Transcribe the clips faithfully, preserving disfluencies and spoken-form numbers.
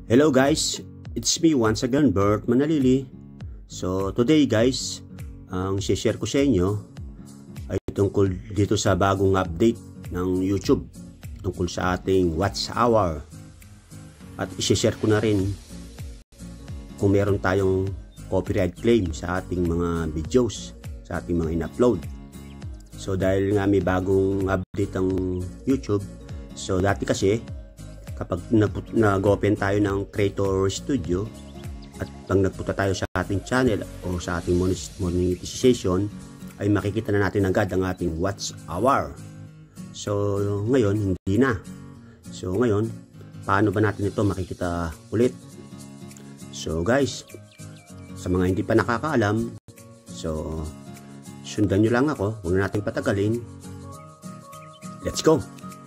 Hello guys, it's me once again, Bert Manalili. So today guys, ang share ko sa inyo ay tungkol dito sa bagong update ng YouTube tungkol sa ating watch hour. At i-share ko na rin kung meron tayong copyright claim sa ating mga videos, sa ating mga in-upload. So dahil nga may bagong update ng YouTube, so dati kasi kapag nag-open tayo ng Creator Studio at pag nagpunta tayo sa ating channel o sa ating monetization, ay makikita na natin agad ang ating watch hour. So ngayon hindi na. So ngayon, paano ba natin ito makikita ulit? So guys, sa mga hindi pa nakakaalam, so sundan nyo lang ako, huwag na natin patagalin. Let's go!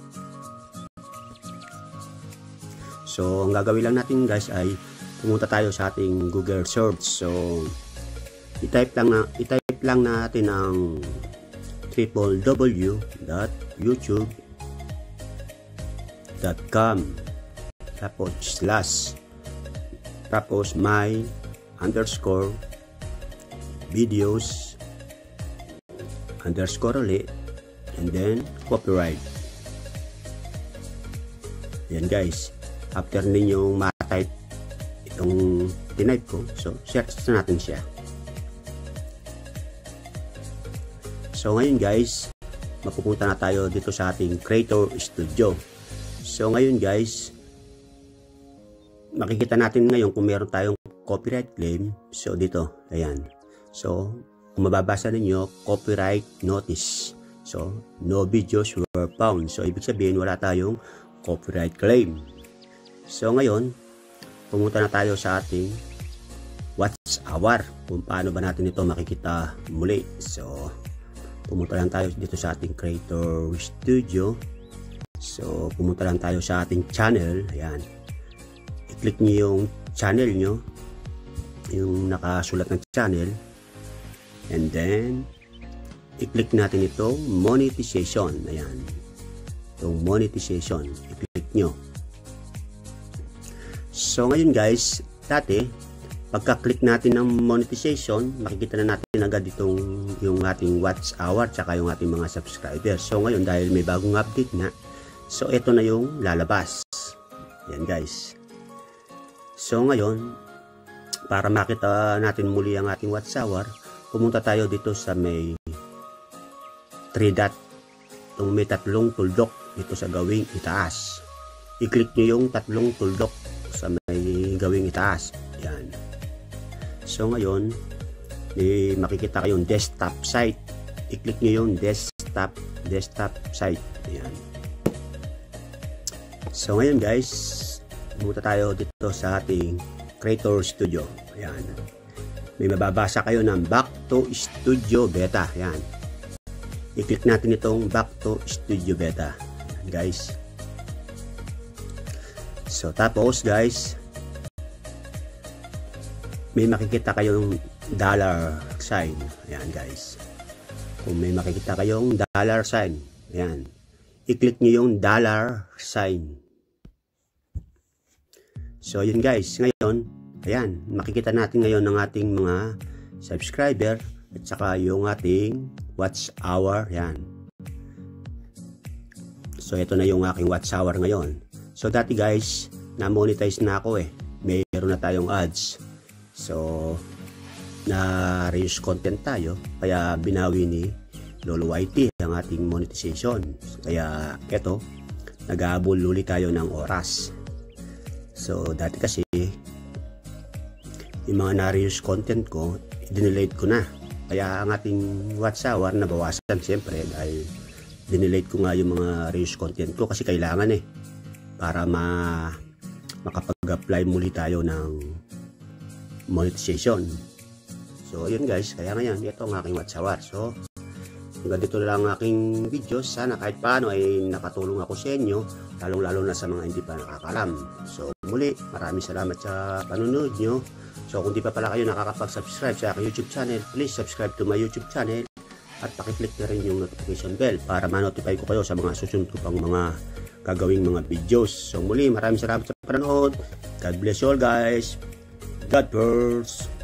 So, ang gagawin lang natin guys ay pumunta tayo sa ating Google search. So, i-type lang na i-type lang natin ang w w w dot youtube dot com tapos slash tapos my underscore videos underscore ulit and then copyright. Yan guys. After ninyong ma-type itong tinype ko, so search na natin siya. So ngayon guys, mapupunta na tayo dito sa ating Creator Studio. So ngayon guys, makikita natin ngayon kung meron tayong copyright claim. So dito, ayan. So kung mababasa ninyo, copyright notice. So no videos were found. So ibig sabihin wala tayong copyright claim. So ngayon, pumunta na tayo sa ating watch hour. Kung paano ba natin ito makikita muli. So, pumunta lang tayo dito sa ating Creator Studio. So, pumunta lang tayo sa ating channel. Ayan. I-click nyo yung channel nyo. Yung nakasulat ng channel. And then, i-click natin itong monetization. Ayan. Itong monetization. I-click nyo. So ngayon guys, dati pagka-click natin ng monetization, makikita na natin agad itong yung ating watch hour tsaka yung ating mga subscribers. So ngayon dahil may bagong update na, so ito na yung lalabas. Yan guys. So ngayon, para makita natin muli ang ating watch hour, pumunta tayo dito sa may three dot, itong may tatlong tuldok dito sa gawing itaas. I-click nyo yung tatlong tuldok sa may gawing itaas. Yan. So ngayon, eh, makikita kayong desktop site. I-click nyo yung desktop desktop site. Yan. So ngayon guys, pumunta tayo dito sa ating Creator Studio. Yan. May mababasa kayo ng Back to Studio Beta. Yan. I-click natin itong Back to Studio Beta. Yan guys. So tapos guys, may makikita kayong dollar sign. Ayan guys. Kung may makikita kayong dollar sign, ayan. I-click nyo yung dollar sign. So yun guys, ngayon, ayan, makikita natin ngayon ng ating mga subscriber at saka yung ating watch hour. Ayan. So ito na yung aking watch hour ngayon. So dati guys, na-monetize na ako eh. Mayroon na tayong ads. So, na-reuse content tayo. Kaya binawi ni Lolo Y T ang ating monetization. Kaya eto, nag-aabol ulit tayo ng oras. So, dati kasi, yung mga na-reuse content ko, dinelete ko na. Kaya ang ating watch hour nabawasan siyempre dahil dinelete ko nga yung mga reuse content ko kasi kailangan eh. Para ma makapag-apply muli tayo ng monetization. So yun guys, kaya ngayon ito ang aking watch hour. So hanggang dito lang ang aking video. Sana kahit paano ay nakatulong ako sa inyo, lalong lalo na sa mga hindi pa nakakalam. So muli, maraming salamat sa panunod nyo. So kung di pa pala kayo nakakapag-subscribe sa aking YouTube channel, please subscribe to my YouTube channel at pakiclick na rin yung notification bell para ma-notify ko kayo sa mga susunod ko pang mga gagawing mga videos. So muli, maraming salamat sa panonood. God bless you all guys. God bless.